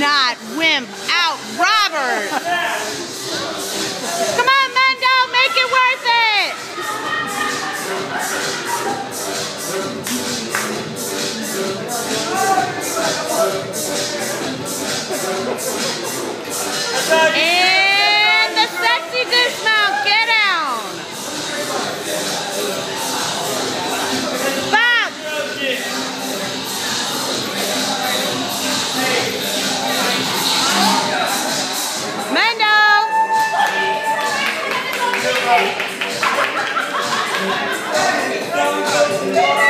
not wimp out Robert. Come on, Mendo, make it worth it. And the sexy dismount, get down. Back. Mendo.